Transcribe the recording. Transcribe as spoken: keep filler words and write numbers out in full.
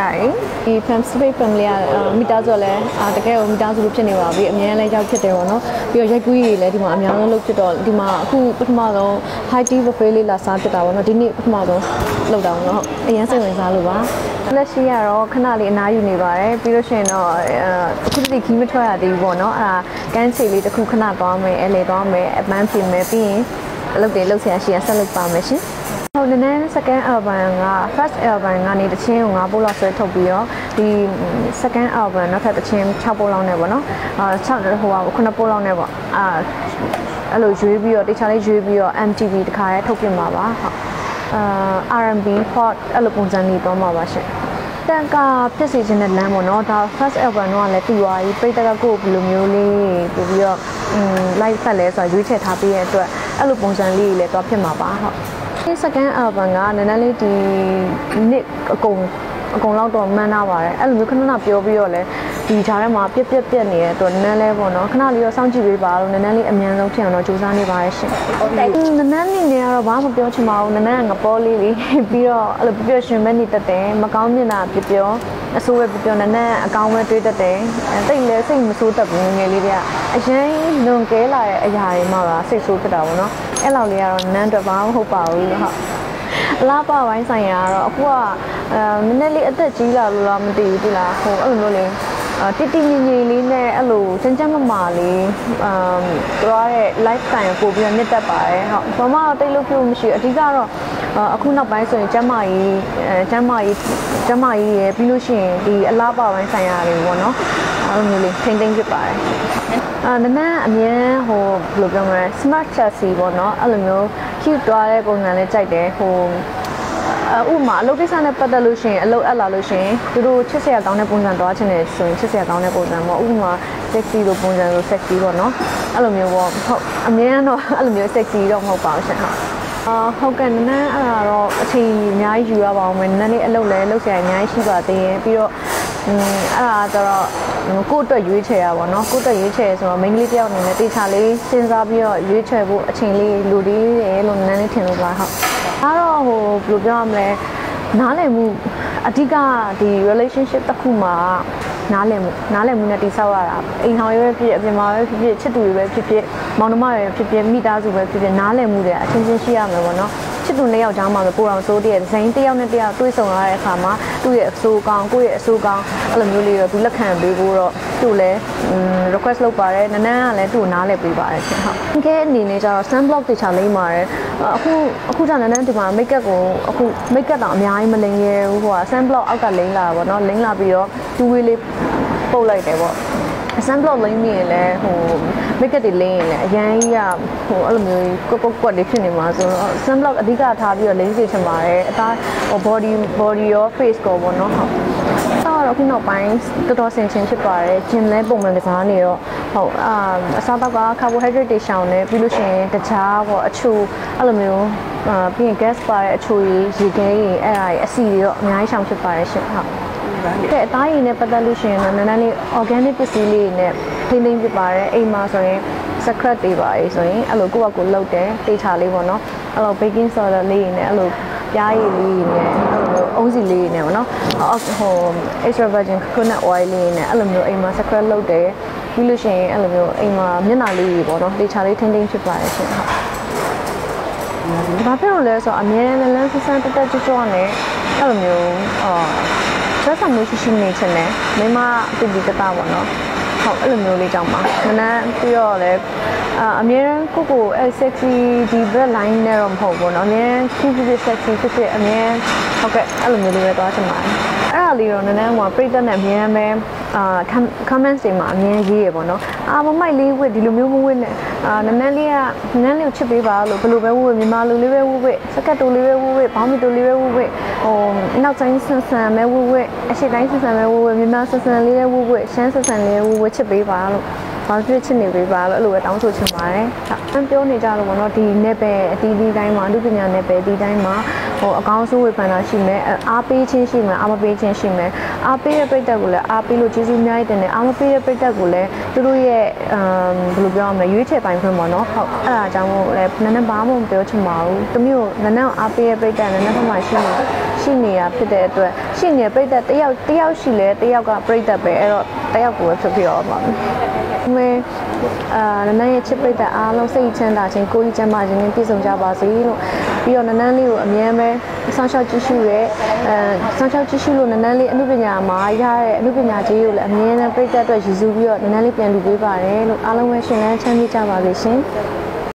ပါတယ်ဒီ Pacific Family ကမိသားစုလည်းတကယ်ကိုမိသားစုလိုဖြစ်နေပါပြီအများလည်းရောက်ဖြစ်တယ်ပေါ့နော်ပြီးတော့ရိုက်ကူးကြီးလည်းဒီမှာအများဆုံးလုပ်ဖြစ်တော့ဒီမှာအခုပထမဆုံး high tea buffet လေးလာစားဖြစ်တာပေါ့နော်ဒီနေ့ပထမဆုံးလုပ်တာပေါ့နော်အရင်စိတ်ဝင်စားလို့ပါလက်ရှိကတော့ခဏလေးအနားယူနေပါတယ်ပြီးလို့ရှိရင်တော့အခုဒီခီးမထွက်ရသေးဘူးပေါ့နော်အဲ့ဒါကန်းချီလေးတစ်ခုခဏသွားမယ်အဲလေသွားမယ်အပန်းပြင်မယ်ပြီးရင်အလုပ်တွေလုပ်ဆရာရှိရဆက်လုပ်ပါမယ်ရှင်ဟုတ်နည်းနည်း second album က first album ကနေတချင်းကို၅ပုတ်လောက်ဆွဲထုတ်ပြီးတော့ဒီ second album နောက်ထပ်တချင်း၆ပုတ်လောက်နဲ့ပေါ့နော်အာ၆ဟိုဟာခုနှစ်ပုတ်လောက်နဲ့ပေါ့အာအဲ့လိုရွေးပြီးတော့တခြားလေးရွေးပြီးတော့ M T V တခါရဲထုတ်ပြမှာပါဟုတ်အာ R and B pop အဲ့လိုပုံစံလေးတော့မှာပါရှင်တန်ကဖြစ်စီခြင်းနဲ့လမ်းပေါ့နော်ဒါ first album တော့လည်းပြီးသွားပြီပိတ်တကကိုဘယ်လိုမျိုးလေးပို့ပြီးတော့ live ဖက်လဲဆိုတော့ရွေးချယ်ထားပြီးရဲ့အတွက်အဲ့လိုပုံစံလေးလည်းတော့ဖြစ်မှာပါဟုတ်ဒီ second album ကနည်းနည်းလေးဒီနှစ်အကုန်အကုန်လောက်တော့မှန်းထားပါတယ်အဲ့လိုမျိုးခဏခဏပြောပြီးတော့လဲဒီဂျားထဲမှာပြက်ပြက်ပြက်နေတဲ့အတွက်နည်းနည်းလေးပေါ့နော်ခဏလေးတော့စောင့်ကြည့်ပေးပါလို့နည်းနည်းလေးအမြန်ဆုံးဖြစ်အောင်တော့ကြိုးစားနေပါရရှင်ဟုတ်တယ်နည်းနည်းလေးနေတော့ဘာမှမပြောချင်ပါဘူးနည်းနည်းငပေါ်လေးလေးပြီးတော့အဲ့လိုပြောရှင်မဲ့နေတတ်တယ်မကောင်းမြင်တာပြပြောအဆိုးပဲပြပြောနည်းနည်းအကောင်းပဲတွေးတတ်တယ်တိတ်လဲစိတ်မဆိုးတတ်ဘူးငယ်လေးတွေကအရင်လွန်ကဲလာတဲ့အရာတွေမှပါစိတ်ဆိုးဖြစ်တာပေါ့နော်အဲ့လောက်လေးကတော့နန်းတော့ဘာမှမဟုတ်ပါဘူးဟုတ်အလားပါဝိုင်းဆိုင်ရာကတော့အခုကအဲနည်းနည်းလေးအသက်ကြီးလာလို့လားမသိဘူးဒီလားဟိုအဲ့လိုမျိုးလေးတိတိညင်ညင်လေးနဲ့အဲ့လိုစမ်းကြမ်းမမာလေးအမ်ပြောရတဲ့ lifestyle ကိုပို့ပြီးတော့မြင့်တက်ပါတယ်ဟုတ်ဘာမှတိတ်လို့ပြောမရှိအဓိကတော့အခုနောက်ပိုင်းဆိုရင်ကျမ်းမာရေးအဲကျမ်းမာရေးကျမ်းမာရေးရယ်ပြီးလို့ရှိရင်ဒီအလားပါဝိုင်းဆိုင်ရာတွေပေါ့နော်အဲ့လိုမျိုးလေးထိမ့်သိမ့်ဖြစ်ပါတယ်အာနနအမြဲဟိုဘယ်လိုပြောမလဲ smart chassis ပေါ့နော်အဲ့လိုမျိုး cute သွားတဲ့ပုံစံလေးကြိုက်တယ်ဟိုဥပမာအလုပ်ကိစ္စနဲ့ပတ်သက်လို့ရှိရင်အလုပ်အပ်လာလို့ရှိရင်သူတို့ချစ်စရာကောင်းတဲ့ပုံစံသွားချင်တယ်ဆိုရင်ချစ်စရာကောင်းတဲ့ပုံစံပေါ့ဥပမာ sexy လိုပုံစံလို sexy ပေါ့နော်အဲ့လိုမျိုးပေါ့ဟုတ်အမြဲတော့အဲ့လိုမျိုး sexy တော့မဟုတ်ပါဘူးရှင်ဟုတ်အာဟုတ်ကဲ့နည်းနည်းအဲ့ဒါတော့အချိန်အများကြီးယူရပါအောင်မယ်နည်းနည်းလေးအလုပ်လဲလုပ်စရာအများကြီးရှိပါသေးရင်ပြီးတော့อืมအဲ့ဒါကျတော့ကိုယ့်အတွက်ရွေးချယ်ရပါတော့ကိုယ့်အတွက်ရွေးချယ်ဆိုတော့မိန်းကလေးတယောက်အနေနဲ့တေချာလေးစဉ်းစားပြီးတော့ရွေးချယ်ဖို့အချိန်လေးလူသေးတယ်လို့နည်းနည်းလေးထင်လို့ပါဟုတ်အဲ့တော့ဟိုဘယ်လိုပြောရမလဲနားလည်မှုအဓိကဒီ relationship တစ်ခုမှာနားလည်မှုနားလည်မှုနဲ့တိဆောက်ရတာအိမ်ဟောင်ရွေးဖြစ်အပြင်မှာပဲဖြစ်ဖြစ်ချစ်သူတွေပဲဖြစ်ဖြစ်မောင်နှမတွေဖြစ်ဖြစ်မိသားစုပဲဖြစ်ဖြစ်နားလည်မှုတွေအချင်းချင်းရှိရမယ်ပေါ့နော်ချစ်သူနှစ်ယောက်ကြားမှာပဲပိုအောင်စိုးတည်းဇိမ်းတစ်ယောက်နဲ့တစ်ယောက်တွေးဆုံရတဲ့အခါမှာသူ့ရဲ့အဆိုးကောင်းကိုယ့်ရဲ့အဆိုးကောင်းအဲ့လိုမျိုးလေးတော့သူလက်ခံပေးဖို့တော့သူ့လည်း request လုပ်ပါတယ်နန်းနန်းကလည်းသူ့ကိုနားလည်ပေးပါတယ်ရှင်ဟုတ်ကဲအနေနဲ့ကျတော့ sunblock တေချာလိမ့်ပါတယ်အခုအခုကျနန်းနန်းဒီမှာ make up ကိုအခု make up တော့အများကြီးမလိမ့်ရဲဘူးဟိုက sunblock အောက်ကလိမ့်လာတာပေါ့နော်လိမ့်လာပြီးတော့သူ့ဝေးလေးပုတ်လိုက်တယ်ပေါ့sunblock လိမ့်မိရင်လည်းဟို make up တွေလိမ့်ရင်လည်းအရန်ကြီးကဟိုအဲ့လိုမျိုးကွက်ကွက်ကွက်တွေဖြစ်နေမှာဆိုတော့ sunblock အဓိကထားပြီးတော့လိမ့်စေချင်ပါတယ်အသားဟို body body ရော face ကိုပေါ့နော်ဟုတ်တော့ခုနောက်ပိုင်းတော်တော်ဆင်ခြင်ဖြစ်ပါတယ် gym လဲပုံမှန်ကစားနေတော့ဟုတ်အာအစားတော့က carbohydrate တွေရှောင်နေပြီးလို့ရှိရင်တခြားပေါ့အချိုအဲ့လိုမျိုးအာပြီးရင် gas ပါတဲ့အချိုကြီးရေခဲကြီးအဲ့ဒါကြီးအဆီတွေတော့အများကြီးရှောင်ဖြစ်ပါတယ်ရှင်ဟုတ်တဲ့အဲ့အသားရည်နဲ့ပတ်သက်လို့ရှိရင်တော့နည်းနည်းလေး organic ပစ္စည်းလေးနဲ့ထိမ့်သိမ့်ဖြစ်ပါတယ်အိမ်မှာဆိုရင် secret တွေပါရေးဆိုရင်အဲ့လိုကိုယ့်ဘက်ကိုလှုပ်တယ်တေချာလေးပေါ့နော်အဲ့လို baking soda လေးနဲ့အဲ့လိုပြားရည်လေးနဲ့အဲ့လိုအုံးစီလေးနဲ့ပေါ့နော်ဟို extra virgin coconut oil လေးနဲ့အဲ့လိုမျိုးအိမ်မှာ secret လှုပ်တယ်ပြီးလို့ရှိရင်အဲ့လိုမျိုးအိမ်မှာမျက်နှာလေးပေါ့နော်တေချာလေးထိမ့်သိမ့်ဖြစ်ပါတယ်ရှင်ဟုတ်ဘာဖြစ်လို့လဲဆိုတော့အများနဲ့လန်းဆန်းဆန်းတက်တက်ကြွကြွနဲ့အဲ့လိုမျိုးအာဆက်ဆံမှုရှိရှိနေချင်တယ်မိမတူတူတတာပေါ့နော်ဟုတ်အဲ့လိုမျိုးလေးကြောင့်ပါမနန်းပြီးတော့လည်းအာအများနဲ့ကိုကိုအဲ sexy ဒီ black line နဲ့တော့မဟုတ်ဘူးเนาะအများ cute cute sexy ဖြစ်ဖြစ်အများဟုတ်ကဲ့အဲ့လိုမျိုးလေးပဲသွားချင်ပါတယ်အဲ့ဒါလေးတော့နည်းနည်းဟိုပြိတ္တနဲ့အများပဲအာ comments တွေမှာအများကြီးရပေါ့เนาะအာမမိုက်လေးဝစ်ဒီလိုမျိုးမဝစ်နဲ့အာနည်းနည်းလေးကနည်းနည်းလေးကိုချစ်ပေးပါလို့ဘယ်လိုပဲဝစ်မြန်မာလူလေးပဲဝစ်စကတ်တူလေးပဲဝစ်ဘောင်းမီတူလေးပဲဝစ်ဟိုနောက်တိုင်းဆန်ဆန်ပဲဝစ်အရှိတိုင်းဆန်ဆန်ပဲဝစ်မြန်မာဆန်ဆန်လေးလည်းဝစ်ရှမ်းဆန်ဆန်လေးဝစ်ချစ်ပေးပါလို့ဘာဖြစ်ချစ်နေပေးပါလို့အဲ့လိုပဲတောင်းဆိုချင်ပါတယ်ဟုတ်ပြောနေကြတော့ဗောနော်ဒီနယ်ပယ်အတီးတီးတိုင်းမှာအမှုပညာနယ်ပယ်အတီးတိုင်းမှာဟိုအကောင်းဆုံးဝေဖန်တာရှိမယ်အားပေးခြင်းရှိမယ်အားမပေးခြင်းရှိမယ်အားပေးတဲ့ပြိတ္တကိုလည်းအားပေးလို့ကျေးဇူးအများကြီးတင်တယ်အားမပေးတဲ့ပြိတ္တကိုလည်းသူတို့ရဲ့အမ်ဘယ်လိုပြောရမလဲရွေးချယ်ပိုင်ခွင့်ပေါ့နော်ဟုတ်အဲ့ဒါကြောင့်မို့လဲနည်းနည်းဘာမှမပြောချင်ပါဘူးတမျိုးနည်းနည်းအားပေးတဲ့ပြိတ္တနည်းနည်းဘက်မှာရှိနေရှိနေတာဖြစ်တဲ့အတွက်ရှိနေတဲ့ပြိတ္တတယောက်တယောက်ရှိလဲတယောက်ကပြိတ္တပဲအဲ့တော့တယောက်ကိုပဲဖြစ်ဖြစ်ရပါမယ်မဲအာနန်းနန်းရဲ့ချစ်ပိတ်သက်အားလုံးစိတ်ချမ်းသာခြင်းကိုယ်ကြီးချမ်းသာခြင်းနဲ့ပြည့်စုံကြပါစေလို့ပြီးတော့နန်းနန်းလေးကိုအမြဲပဲစောင့်ရှောက်ကြည့်ရှုရဲအဲစောင့်ရှောက်ကြည့်ရှုလို့နန်းနန်းလေးအမှုပညာမှာရတဲ့အမှုပညာကြီးကိုလည်းအမြဲတမ်းပိတ်သက်အတွက်ရည်စူးပြီးတော့နန်းနန်းလေးပြန်လူပေးပါတယ်လို့အားလုံးပဲရှင်လန်းချမ်းမြေ့ကြပါစေရှင်